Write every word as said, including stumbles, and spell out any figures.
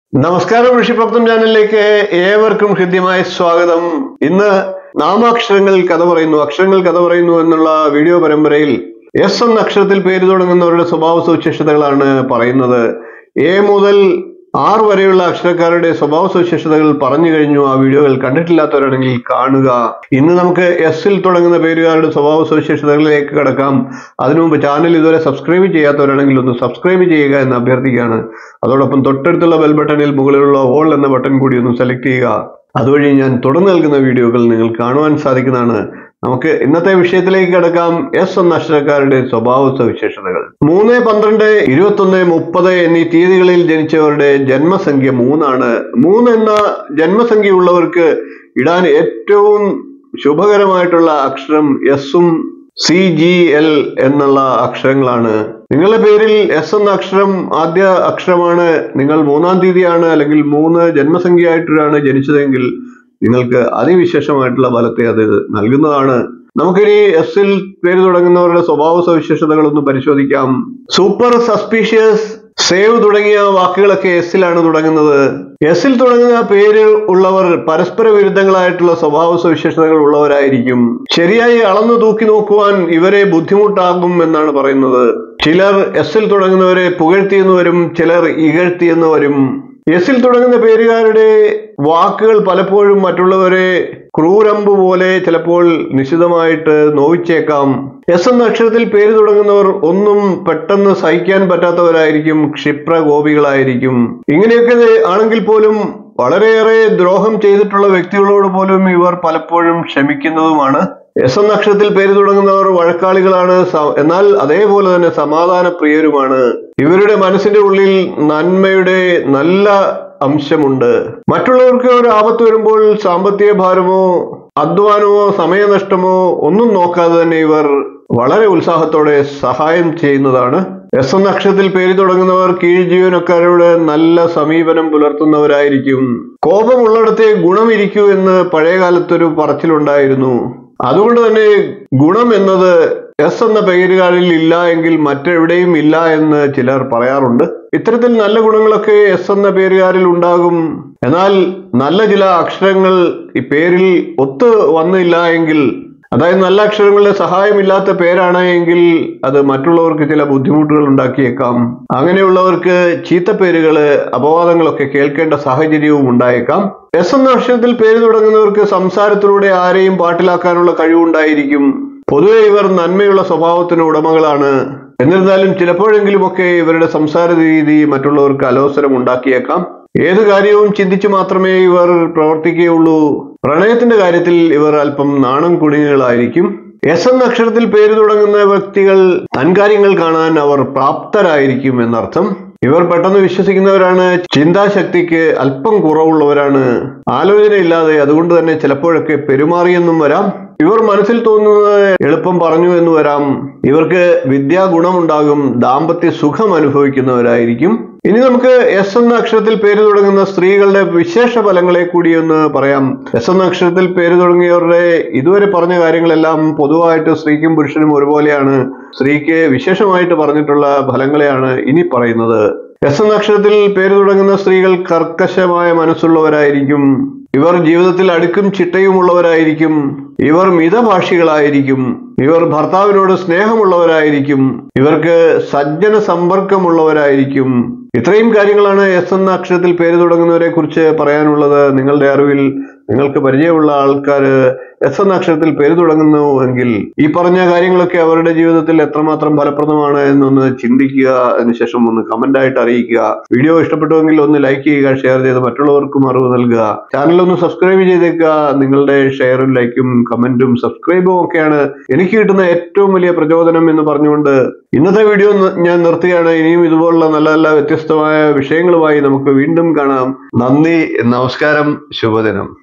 നമസ്കാരം, ഋഷിഭക്തം ചാനലിലേക്ക് ഏവർക്കും ഹൃദ്യമായ സ്വാഗതം. ഇന്ന് നാമാക്ഷരങ്ങൾ കഥ പറയുന്നു, അക്ഷരങ്ങൾ കഥ പറയുന്നു എന്നുള്ള വീഡിയോ പരമ്പരയിൽ എസ് എന്ന അക്ഷരത്തിൽ പേര് തുടങ്ങുന്നവരുടെ സ്വഭാവ സവിശേഷതകളാണ് പറയുന്നത്. എ മുതൽ ആർ വരെയുള്ള അക്ഷരക്കാരുടെ സ്വഭാവ സവിശേഷതകൾ പറഞ്ഞു കഴിഞ്ഞു. ആ വീഡിയോകൾ കണ്ടിട്ടില്ലാത്തവരാണെങ്കിൽ കാണുക. ഇന്ന് നമുക്ക് എസിൽ തുടങ്ങുന്ന പേരുകാരുടെ സ്വഭാവ സവിശേഷതകളിലേക്ക് കടക്കാം. അതിനു മുമ്പ് ചാനൽ ഇതുവരെ സബ്സ്ക്രൈബ് ചെയ്യാത്തവരാണെങ്കിൽ ഒന്ന് സബ്സ്ക്രൈബ് ചെയ്യുക എന്ന് അഭ്യർത്ഥിക്കുകയാണ്. അതോടൊപ്പം തൊട്ടടുത്തുള്ള ബെൽ ബട്ടണിൽ മുകളിലുള്ള ഓൾ എന്ന ബട്ടൺ കൂടി ഒന്ന് സെലക്ട് ചെയ്യുക. അതുവഴി ഞാൻ തുടർന്ന് നൽകുന്ന വീഡിയോകൾ നിങ്ങൾ കാണുവാൻ സാധിക്കുന്നതാണ്. നമുക്ക് ഇന്നത്തെ വിഷയത്തിലേക്ക് കടക്കാം. എസ് എന്ന അക്ഷരക്കാരുടെ സ്വഭാവ സവിശേഷതകൾ. മൂന്ന് പന്ത്രണ്ട് ഇരുപത്തി ഒന്ന് മുപ്പത് എന്നീ തീയതികളിൽ ജനിച്ചവരുടെ ജന്മസംഖ്യ മൂന്നാണ്. മൂന്ന് എന്ന ജന്മസംഖ്യ ഉള്ളവർക്ക് ഇടാൻ ഏറ്റവും ശുഭകരമായിട്ടുള്ള അക്ഷരം എസും സി ജി എൽ എന്നുള്ള അക്ഷരങ്ങളാണ്. നിങ്ങളുടെ പേരിൽ എസ് എന്ന അക്ഷരം ആദ്യ അക്ഷരമാണ്, നിങ്ങൾ മൂന്നാം തീയതിയാണ് അല്ലെങ്കിൽ മൂന്ന് ജന്മസംഖ്യയായിട്ടാണ് ജനിച്ചതെങ്കിൽ നിങ്ങൾക്ക് അതിവിശേഷമായിട്ടുള്ള ഫലത്തെ അത് നൽകുന്നതാണ്. നമുക്കിനി എസിൽ പേര് തുടങ്ങുന്നവരുടെ സ്വഭാവ സവിശേഷതകൾ ഒന്ന് പരിശോധിക്കാം. സൂപ്പർ, സസ്പീഷ്യസ്, സേവ് തുടങ്ങിയ വാക്കുകളൊക്കെ എസിലാണ് തുടങ്ങുന്നത്. എസിൽ തുടങ്ങുന്ന പേര് ഉള്ളവർ പരസ്പര വിരുദ്ധങ്ങളായിട്ടുള്ള സ്വഭാവ സവിശേഷതകൾ ഉള്ളവരായിരിക്കും. ശരിയായി അളന്നു തൂക്കി നോക്കുവാൻ ഇവരെ ബുദ്ധിമുട്ടാകും എന്നാണ് പറയുന്നത്. ചിലർ എസിൽ തുടങ്ങുന്നവരെ പുകഴ്ത്തിയെന്ന് വരും, ചിലർ ഇകഴ്ത്തിയെന്ന് വരും. എസിൽ തുടങ്ങുന്ന പേരുകാരുടെ വാക്കുകൾ പലപ്പോഴും മറ്റുള്ളവരെ ക്രൂരമ്പ് പോലെ ചിലപ്പോൾ നിശിതമായിട്ട് നോവിച്ചേക്കാം. എസ് എന്ന അക്ഷരത്തിൽ പേര് തുടങ്ങുന്നവർ ഒന്നും പെട്ടെന്ന് സഹിക്കാൻ പറ്റാത്തവരായിരിക്കും, ക്ഷിപ്രകോപികളായിരിക്കും. ഇങ്ങനെയൊക്കെ ആണെങ്കിൽ പോലും വളരെയേറെ ദ്രോഹം ചെയ്തിട്ടുള്ള വ്യക്തികളോട് പോലും ഇവർ പലപ്പോഴും ക്ഷമിക്കുന്നതുമാണ്. എസ് എന്ന അക്ഷരത്തിൽ പേര് തുടങ്ങുന്നവർ വഴക്കാളികളാണ്, എന്നാൽ അതേപോലെ തന്നെ സമാധാന പ്രിയരുമാണ്. ഇവരുടെ മനസ്സിന്റെ ഉള്ളിൽ നന്മയുടെ നല്ല അംശമുണ്ട്. മറ്റുള്ളവർക്ക് ഒരു ആപത്ത് വരുമ്പോൾ സാമ്പത്തിക ഭാരമോ അധ്വാനമോ സമയനഷ്ടമോ ഒന്നും നോക്കാതെ തന്നെ ഇവർ വളരെ ഉത്സാഹത്തോടെ സഹായം ചെയ്യുന്നതാണ്. എസ് എന്ന അക്ഷരത്തിൽ പേര് തുടങ്ങുന്നവർ കീഴ് ജീവനക്കാരോട് നല്ല സമീപനം പുലർത്തുന്നവരായിരിക്കും. കോപമുള്ളിടത്തെ ഗുണമിരിക്കൂ എന്ന് പഴയകാലത്തൊരു പറച്ചിലുണ്ടായിരുന്നു. അതുകൊണ്ട് തന്നെ ഗുണം എന്നത് എസ് എന്ന പേരുകാരിൽ ഇല്ല എങ്കിൽ മറ്റെവിടെയും ഇല്ല എന്ന് ചിലർ പറയാറുണ്ട്. ഇത്തരത്തിൽ നല്ല ഗുണങ്ങളൊക്കെ എസ് എന്ന പേരുകാരിൽ ഉണ്ടാകും. എന്നാൽ നല്ല ചില അക്ഷരങ്ങൾ ഈ പേരിൽ ഒത്തു വന്നില്ല എങ്കിൽ, അതായത് നല്ല അക്ഷരങ്ങളുടെ സഹായമില്ലാത്ത പേരാണ് എങ്കിൽ അത് മറ്റുള്ളവർക്ക് ചില ബുദ്ധിമുട്ടുകൾ ഉണ്ടാക്കിയേക്കാം. അങ്ങനെയുള്ളവർക്ക് ചീത്തപ്പേരുകള് അപവാദങ്ങളൊക്കെ കേൾക്കേണ്ട സാഹചര്യവും ഉണ്ടായേക്കാം. എസ് എന്ന അക്ഷരത്തിൽ പേര് തുടങ്ങുന്നവർക്ക് സംസാരത്തിലൂടെ ആരെയും പാട്ടിലാക്കാനുള്ള കഴിവുണ്ടായിരിക്കും. പൊതുവെ ഇവർ നന്മയുള്ള സ്വഭാവത്തിന് ഉടമകളാണ്. എന്നിരുന്നാലും ചിലപ്പോഴെങ്കിലുമൊക്കെ ഇവരുടെ സംസാര രീതി മറ്റുള്ളവർക്ക് അലോസരം ഉണ്ടാക്കിയേക്കാം. ഏത് കാര്യവും ചിന്തിച്ചു മാത്രമേ ഇവർ പ്രവർത്തിക്കുകയുള്ളൂ. പ്രണയത്തിന്റെ കാര്യത്തിൽ ഇവർ അല്പം നാണം കുടുങ്ങികളായിരിക്കും. എസ് എന്ന അക്ഷരത്തിൽ പേര് തുടങ്ങുന്ന വ്യക്തികൾ തൻകാര്യങ്ങൾ കാണാൻ അവർ പ്രാപ്തരായിരിക്കും എന്നർത്ഥം. ഇവർ പെട്ടെന്ന് വിശ്വസിക്കുന്നവരാണ്, ചിന്താശക്തിക്ക് അല്പം കുറവുള്ളവരാണ്, ആലോചനയില്ലാതെ അതുകൊണ്ട് തന്നെ ചിലപ്പോഴൊക്കെ പെരുമാറിയെന്നും വരാം. ഇവർ മനസ്സിൽ തോന്നുന്നത് എളുപ്പം പറഞ്ഞു എന്ന് വരാം. ഇവർക്ക് വിദ്യാഗുണമുണ്ടാകും, ദാമ്പത്യ സുഖം അനുഭവിക്കുന്നവരായിരിക്കും. ഇനി നമുക്ക് എസ് എന്ന അക്ഷരത്തിൽ പേര് തുടങ്ങുന്ന സ്ത്രീകളുടെ വിശേഷ ഫലങ്ങളെ കൂടി ഒന്ന് പറയാം. എസ് എന്ന അക്ഷരത്തിൽ പേര് തുടങ്ങിയവരുടെ ഇതുവരെ പറഞ്ഞ കാര്യങ്ങളെല്ലാം പൊതുവായിട്ട് സ്ത്രീക്കും പുരുഷനും ഒരുപോലെയാണ്. സ്ത്രീക്ക് വിശേഷമായിട്ട് പറഞ്ഞിട്ടുള്ള ഫലങ്ങളെയാണ് ഇനി പറയുന്നത്. എസ് എന്ന അക്ഷരത്തിൽ പേര് തുടങ്ങുന്ന സ്ത്രീകൾ കർക്കശമായ മനസ്സുള്ളവരായിരിക്കും. ഇവർ ജീവിതത്തിൽ അടുക്കും ചിട്ടയും ഉള്ളവരായിരിക്കും. ഇവർ മിതഭാഷികളായിരിക്കും. ഇവർ ഭർത്താവിനോട് സ്നേഹമുള്ളവരായിരിക്കും. ഇവർക്ക് സജ്ജന സമ്പർക്കമുള്ളവരായിരിക്കും. ഇത്രയും കാര്യങ്ങളാണ് എസ് എന്ന അക്ഷരത്തിൽ പേര് തുടങ്ങുന്നവരെ കുറിച്ച് പറയാനുള്ളത്. നിങ്ങളുടെ അറിവിൽ നിങ്ങൾക്ക് പരിചയമുള്ള ആൾക്കാർ എസ് എന്ന അക്ഷരത്തിൽ പേര് തുടങ്ങുന്നു എങ്കിൽ ഈ പറഞ്ഞ കാര്യങ്ങളൊക്കെ അവരുടെ ജീവിതത്തിൽ എത്രമാത്രം ഫലപ്രദമാണ് എന്നൊന്ന് ചിന്തിക്കുക. അതിനുശേഷം ഒന്ന് കമന്റ് ആയിട്ട് അറിയിക്കുക. വീഡിയോ ഇഷ്ടപ്പെട്ടുവെങ്കിൽ ഒന്ന് ലൈക്ക് ചെയ്യുക, ഷെയർ ചെയ്ത് മറ്റുള്ളവർക്കും അറിവ് നൽകുക. ചാനൽ ഒന്ന് സബ്സ്ക്രൈബ് ചെയ്തേക്കുക. നിങ്ങളുടെ ഷെയറും ലൈക്കും കമന്റും സബ്സ്ക്രൈബും ഒക്കെയാണ് എനിക്ക് കിട്ടുന്ന ഏറ്റവും വലിയ പ്രചോദനം എന്ന് പറഞ്ഞുകൊണ്ട് ഇന്നത്തെ വീഡിയോ ഞാൻ നിർത്തുകയാണ്. ഇനിയും ഇതുപോലുള്ള നല്ല നല്ല വ്യത്യസ്തമായ വിഷയങ്ങളുമായി നമുക്ക് വീണ്ടും കാണാം. നന്ദി, നമസ്കാരം, ശുഭദിനം.